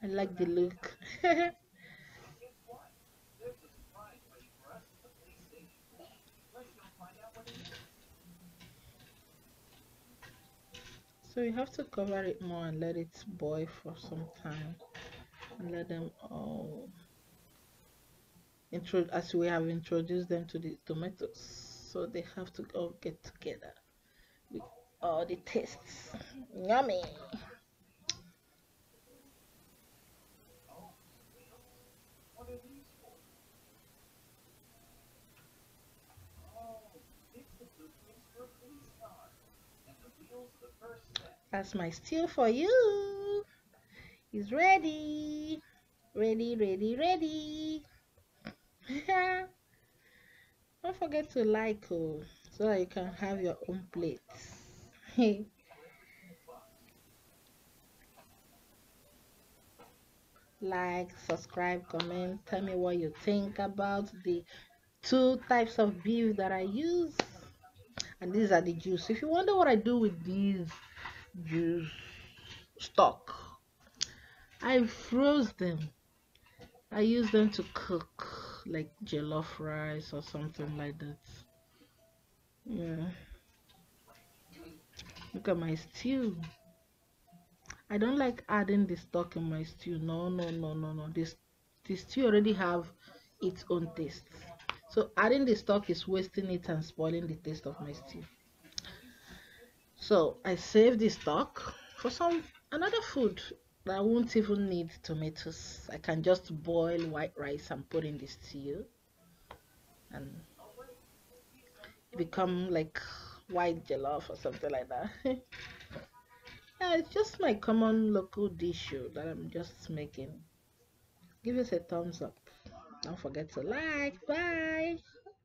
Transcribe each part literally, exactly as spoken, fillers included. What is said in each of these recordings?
I like the look. So you have to cover it more and let it boil for some time and let them all intro as we have introduced them to the tomatoes. So they have to all get together with all the tastes. Yummy. That's my stew for you. It's ready. Ready, ready, ready. Don't forget to like oh, so that you can have your own plate. Like, subscribe, comment, tell me what you think about the two types of beef that I use. And these are the juice. If you wonder what I do with these juice stock, I froze them. I use them to cook like jollof rice or something like that. Yeah. Look at my stew. I don't like adding the stock in my stew. No, no, no, no, no. This the stew already have its own taste. So adding the stock is wasting it and spoiling the taste of my stew. So I save the stock for some another food that I won't even need tomatoes. I can just boil white rice and put in the stew and it become like white jollof or something like that. Yeah, it's just my common local dish oh, that I'm just making. Give us a thumbs up. Don't forget to like. Bye.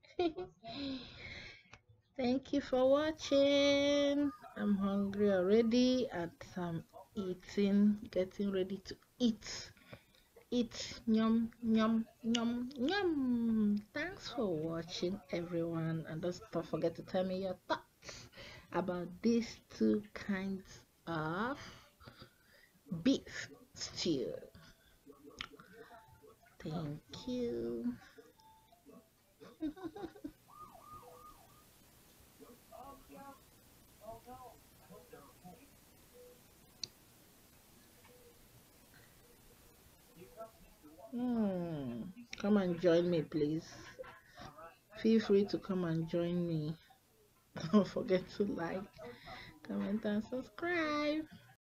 Thank you for watching. I'm hungry already and I'm eating, getting ready to eat. Eat. Yum, yum, yum, yum. Thanks for watching, everyone. And don't don't forget to tell me your thoughts about these two kinds of beef stew. Thank you. Hmm. Come and join me, please. Feel free to come and join me. Don't forget to like, comment, and subscribe.